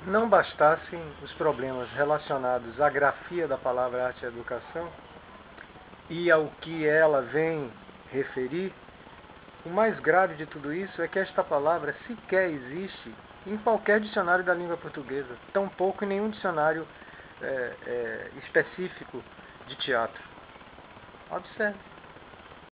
Não bastassem os problemas relacionados à grafia da palavra arte e educação e ao que ela vem referir, o mais grave de tudo isso é que esta palavra sequer existe em qualquer dicionário da língua portuguesa, tampouco em nenhum dicionário específico de teatro. Observe.